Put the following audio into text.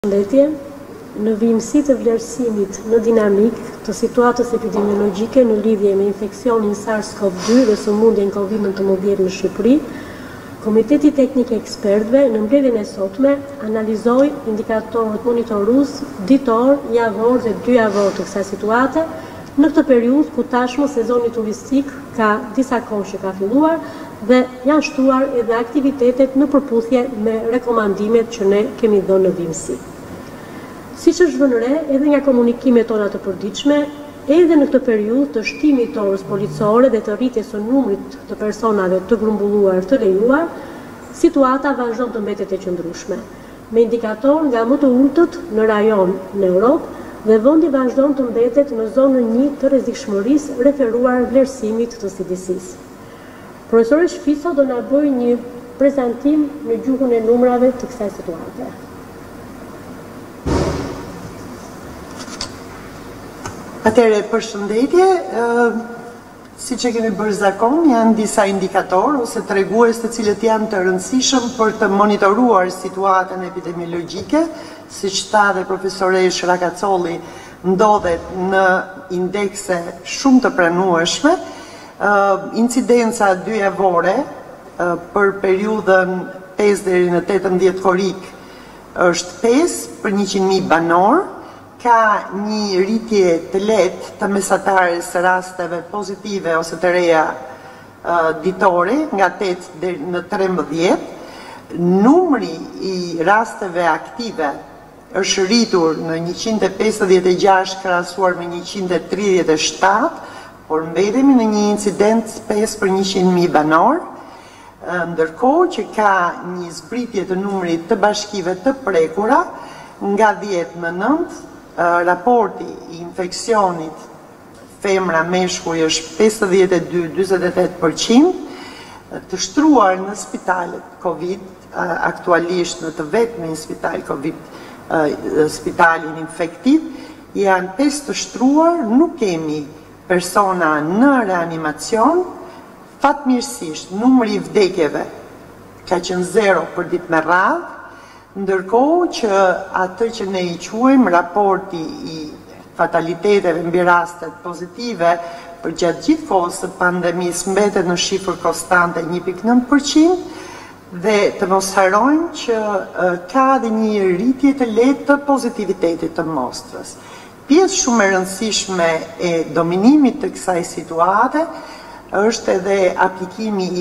Përshëndetje, në vijimësi të vlerësimit në dinamik të situatës epidemiologjike në lidhje me infeksionin SARS-CoV-2 dhe sëmundjen COVID-19 në Shqipëri, Komiteti Teknik Ekspertëve në mbledhjen e sotme analizoi indikatorët monitorues ditor, javor dhe 2 javor të kësaj situate në këtë periudhë ku tashmë sezoni turistik ka disa kohë që ka filluar dhe janë shtuar edhe aktivitetet në përputhje me rekomandimet që ne kemi dhënë në vijimësi. Siç është vënë re edhe nga komunikimet tona të përditshme, edhe në këtë periudhë të shtimit të orës policore dhe të rritjes së numrit të personave të grumbulluar të lejuar, situata vazhdon të mbetet e qëndrueshme, me indikator nga më të ulët në rajon në Europë dhe vendi vazhdon të mbetet në zonën 1 të rrezikshmërisë referuar vlerësimit të CDC-s. Profesori Shfiso do na bëjë një prezantim në gjuhën e numrave të kësaj situate. Atëre, përshëndetje, si që kemi bërë zakon, janë disa indikatorë ose tregues të cilët janë të rëndësishëm për të monitoruar situatën epidemiologjike, si që tha dhe profesoresh Rakacolli, ndodhet në indekse shumë të pranueshme. Incidenca 2 javore për periudhën 5 deri në 18 korrik është 5 për 100.000 banor, ka një rritje të lehtë të mesatarës së rasteve pozitive ose të reja ditore nga 8 deri në 13. Numri i rasteve aktive është rritur në 156 krahasuar me 137, por mbetemi në një incident 5 për 100.000 banor, ndërkohë që ka një zbritje të numrit të bashkive të prekura nga 10 në 9. Raporti i infeksionit femra meshkuj është 52-48%, të shtruar në spitalet Covid, aktualisht në të vetmin spital Covid, spitalin infektiv, janë 5 të shtruar, nuk kemi persona në reanimacion. Fatmirësisht, numri i vdekjeve ka qenë 0 për ditë me radhë, ndërkohë që atë që ne i quajmë raporti i fataliteteve mbi rastet pozitive për gjatë gjithë kohës së pandemisë mbetet në shifër konstante 1.9%, dhe të mos harojmë që ka dhe një rritje të lehtë të pozitivitetit të mostrës. Pjesë shumë e rëndësishme e dominimit të kësaj situate është edhe aplikimi